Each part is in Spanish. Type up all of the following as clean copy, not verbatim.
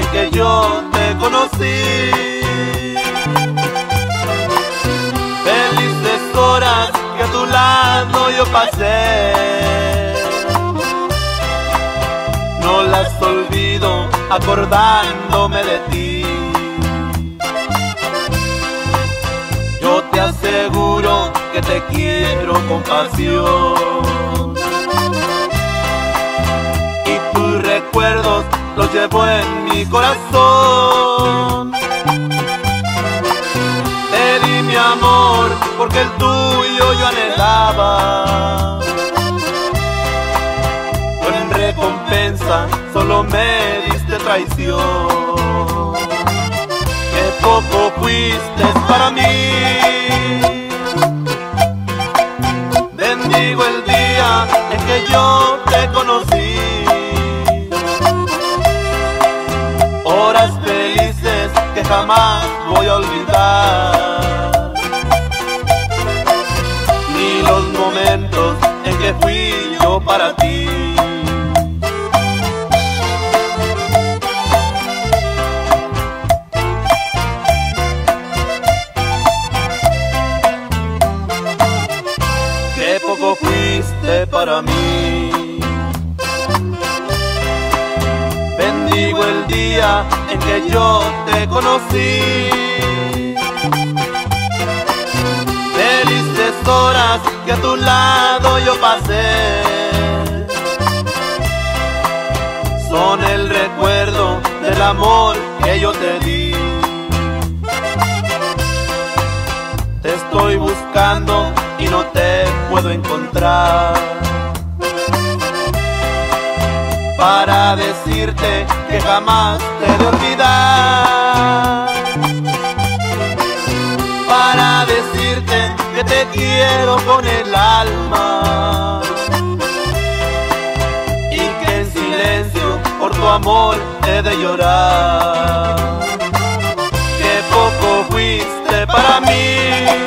que yo te conocí. Felices horas que a tu lado yo pasé, no las olvido acordándome de ti. Yo te aseguro que te quiero con pasión, y tus recuerdos los llevo en mi corazón. Te di mi amor porque el tuyo yo anhelaba, pero en recompensa solo me diste traición. Qué poco fuiste para mí. Bendigo el día en que yo te conocí. Horas felices que jamás voy a olvidar, ni los momentos en que fui yo para ti. Qué poco fuiste para mí. Bendigo el día en que yo te conocí. Felices horas que a tu lado yo pasé, son el recuerdo del amor que yo te di. Te estoy buscando y no te puedo encontrar, para decirte que jamás te he de olvidar, para decirte que te quiero con el alma, y que en silencio por tu amor he de llorar. Qué poco fuiste para mí.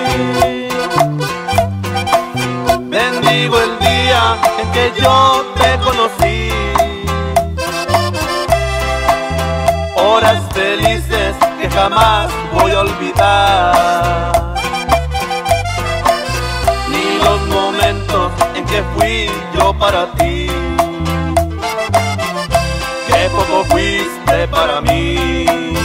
Bendigo el día en que yo te conocí. Horas felices que jamás voy a olvidar, ni los momentos en que fui yo para ti. Qué poco fuiste para mí.